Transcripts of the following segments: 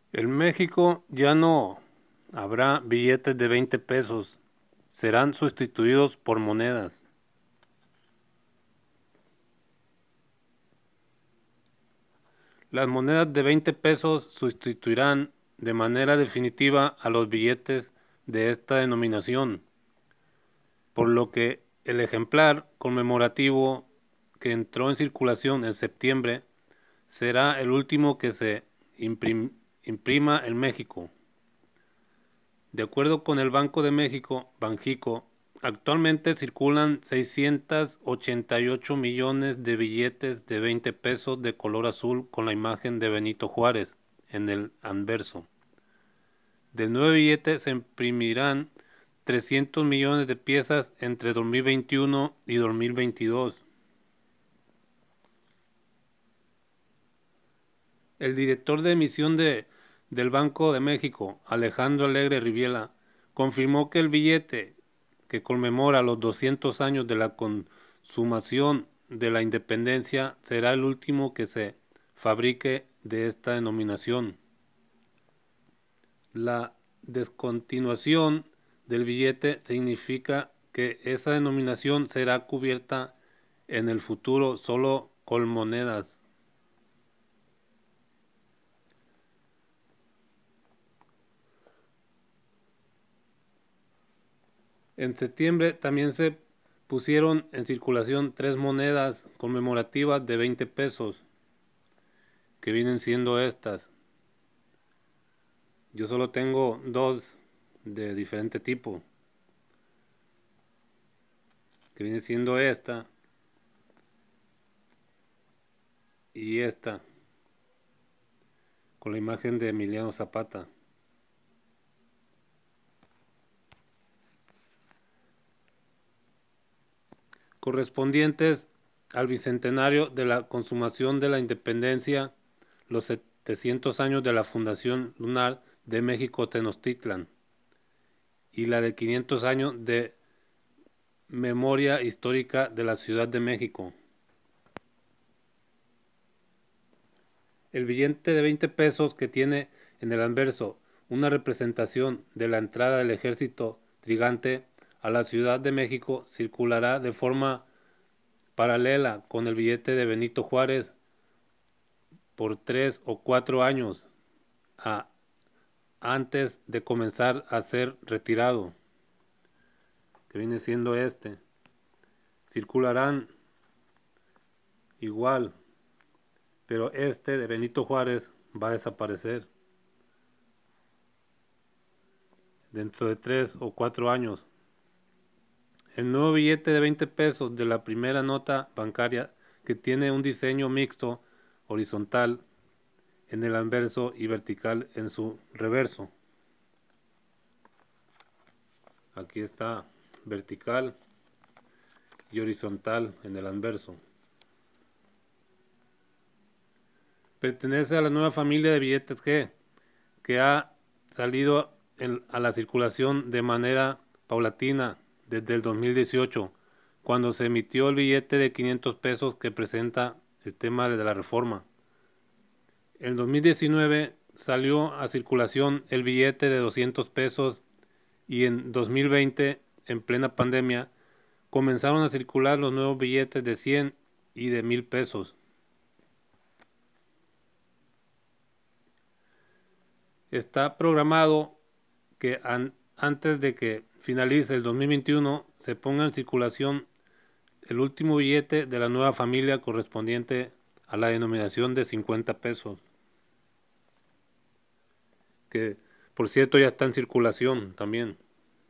En México ya no habrá billetes de 20 pesos, serán sustituidos por monedas. Las monedas de 20 pesos sustituirán de manera definitiva a los billetes de esta denominación, por lo que el ejemplar conmemorativo que entró en circulación en septiembre será el último que se imprima en México. De acuerdo con el Banco de México, Banjico, actualmente circulan 688 millones de billetes de 20 pesos de color azul con la imagen de Benito Juárez en el anverso. Del nuevo billete se imprimirán 300 millones de piezas entre 2021 y 2022. El director de emisión del Banco de México, Alejandro Alegre Riviela, confirmó que el billete que conmemora los 200 años de la consumación de la independencia será el último que se fabrique de esta denominación. La descontinuación del billete significa que esa denominación será cubierta en el futuro solo con monedas. En septiembre también se pusieron en circulación 3 monedas conmemorativas de 20 pesos, que vienen siendo estas. Yo solo tengo dos de diferente tipo, que viene siendo esta y esta, con la imagen de Emiliano Zapata, correspondientes al bicentenario de la consumación de la independencia, los 700 años de la Fundación Lunar de México Tenochtitlan y la de 500 años de memoria histórica de la Ciudad de México. El billete de 20 pesos que tiene en el anverso una representación de la entrada del ejército trigante a la Ciudad de México circulará de forma paralela con el billete de Benito Juárez por 3 o 4 años antes de comenzar a ser retirado, que viene siendo este. Circularán igual, pero este de Benito Juárez va a desaparecer dentro de 3 o 4 años. El nuevo billete de 20 pesos de la primera nota bancaria, que tiene un diseño mixto horizontal en el anverso y vertical en su reverso. Aquí está vertical y horizontal en el anverso. Pertenece a la nueva familia de billetes G, que ha salido a la circulación de manera paulatina desde el 2018, cuando se emitió el billete de 500 pesos que presenta el tema de la reforma. En 2019 salió a circulación el billete de 200 pesos y en 2020, en plena pandemia, comenzaron a circular los nuevos billetes de 100 y de 1000 pesos. Está programado que antes de que finalice el 2021 se ponga en circulación el último billete de la nueva familia correspondiente a la denominación de 50 pesos, que por cierto ya está en circulación también.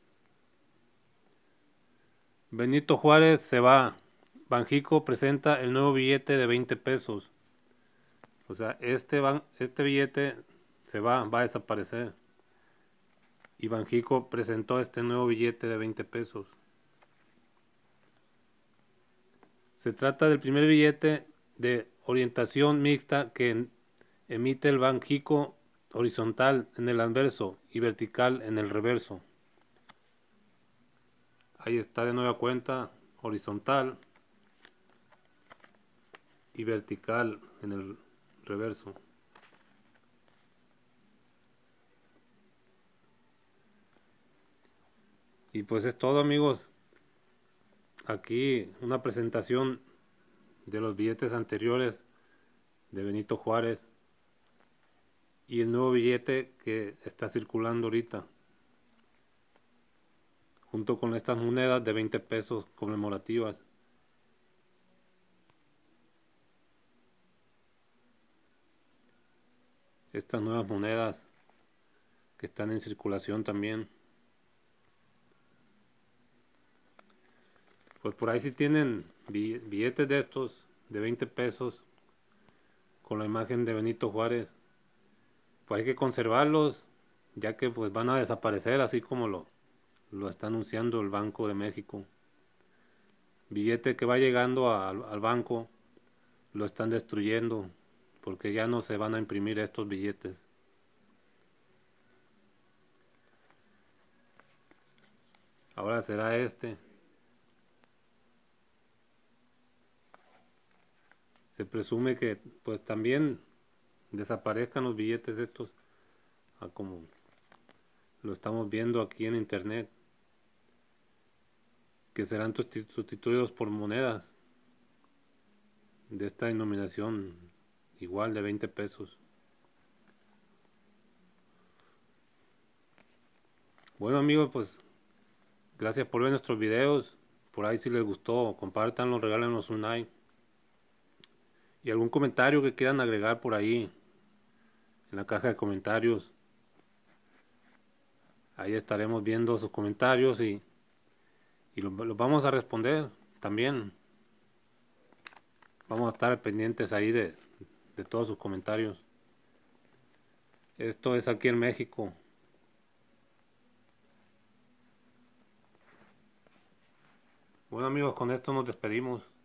Benito Juárez se va. Banjico presenta el nuevo billete de 20 pesos. O sea, este billete va a desaparecer. Y Banjico presentó este nuevo billete de 20 pesos. Se trata del primer billete de orientación mixta que emite el Banjico, horizontal en el anverso y vertical en el reverso. Ahí está de nueva cuenta, horizontal y vertical en el reverso. Y pues es todo, amigos. Aquí una presentación de los billetes anteriores de Benito Juárez y el nuevo billete que está circulando ahorita, junto con estas monedas de 20 pesos conmemorativas. Estas nuevas monedas que están en circulación también. Pues por ahí si tienen billetes de estos de 20 pesos con la imagen de Benito Juárez, pues hay que conservarlos, ya que pues van a desaparecer, así como lo está anunciando el Banco de México. Billete que va llegando al banco lo están destruyendo, porque ya no se van a imprimir estos billetes. Ahora será este. Se presume que pues también desaparezcan los billetes estos, a como lo estamos viendo aquí en internet, que serán sustituidos por monedas de esta denominación igual de 20 pesos. Bueno, amigos, pues gracias por ver nuestros videos. Por ahí si les gustó, compártanlo, regálenos un like. Y algún comentario que quieran agregar por ahí en la caja de comentarios. Ahí estaremos viendo sus comentarios y los vamos a responder también. Vamos a estar pendientes ahí de todos sus comentarios. Esto es aquí en México. Bueno, amigos, con esto nos despedimos.